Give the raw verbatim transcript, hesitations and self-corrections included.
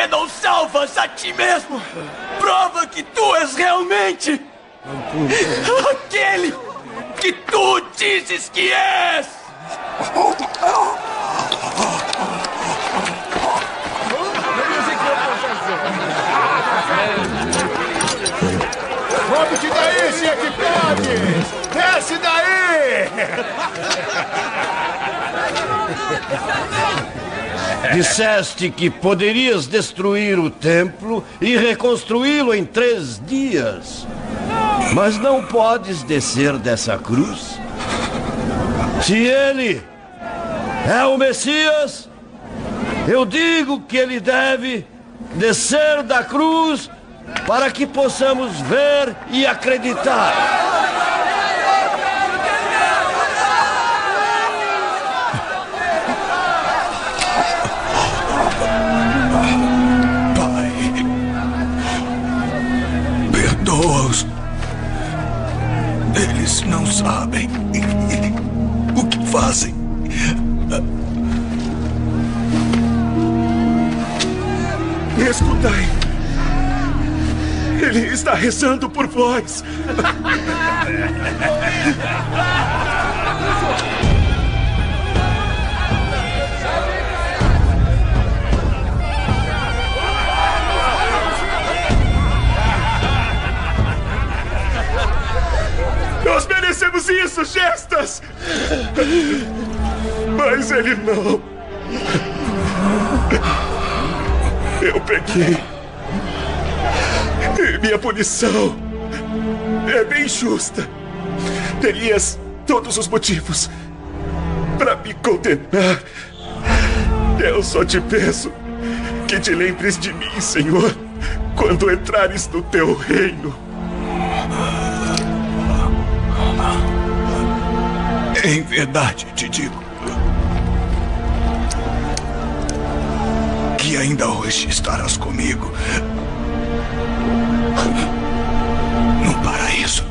que não salvas a ti mesmo? Prova que tu és realmente aquele que tu dizes que és! Sobe-te daí, se é que pode! Desce daí! Disseste que poderias destruir o templo e reconstruí-lo em três dias. Mas não podes descer dessa cruz. Se ele é o Messias, eu digo que ele deve descer da cruz para que possamos ver e acreditar. Perdoa-os. Eles não sabem o que fazem. Escutai. Ele está rezando por vós. Nós merecemos isso, Gestas! Mas ele não. Eu pequei. E minha punição é bem justa. Terias todos os motivos para me condenar. Eu só te peço que te lembres de mim, Senhor, quando entrares no teu reino. Em verdade, te digo que ainda hoje estarás comigo no paraíso.